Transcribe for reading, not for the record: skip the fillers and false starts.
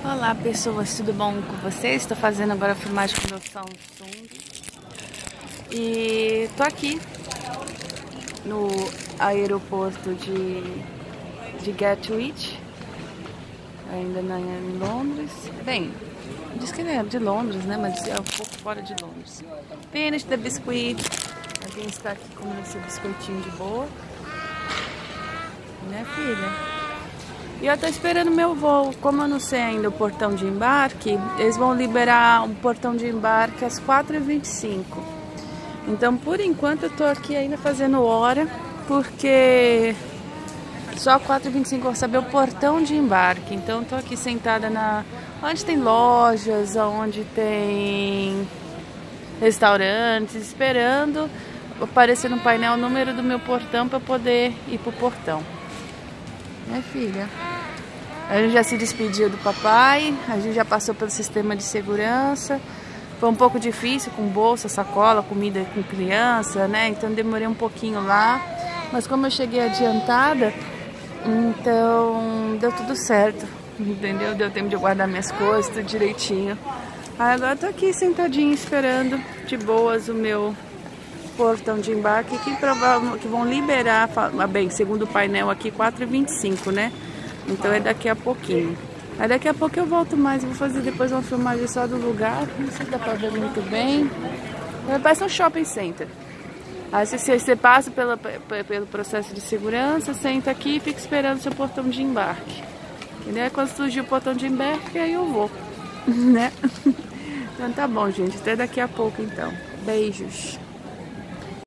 Olá pessoas, tudo bom com vocês? Estou fazendo agora a filmagem com o meu Samsung e tô aqui no aeroporto de Gatwick, ainda em Londres. Bem, diz que é de Londres, né? Mas é um pouco fora de Londres. Finish the biscuit. Alguém está aqui comendo seu biscoitinho de boa, né, filha? E eu tô esperando meu voo. Como eu não sei ainda o portão de embarque, eles vão liberar um portão de embarque às 4h25. Então, por enquanto, eu tô aqui ainda fazendo hora, porque só 4h25 eu vou saber o portão de embarque. Então, eu tô aqui sentada onde tem lojas, onde tem restaurantes, esperando aparecer no painel o número do meu portão para poder ir pro portão. Né, filha? A gente já se despediu do papai, a gente já passou pelo sistema de segurança. Foi um pouco difícil com bolsa, sacola, comida com criança, né? Então demorei um pouquinho lá. Mas como eu cheguei adiantada, então deu tudo certo, entendeu? Deu tempo de guardar minhas coisas, tudo direitinho. Aí agora eu tô aqui sentadinha esperando de boas o meu portão de embarque, que vão liberar, bem, segundo o painel aqui, 4h25, né? Então é daqui a pouquinho. Aí daqui a pouco eu volto mais, vou fazer depois uma filmagem só do lugar, não sei se dá pra ver muito bem. Parece um shopping center. Aí você passa pelo processo de segurança, senta aqui e fica esperando seu portão de embarque. Entendeu? Aí quando surgir o portão de embarque, aí eu vou, né? Então tá bom, gente, até daqui a pouco então. Beijos.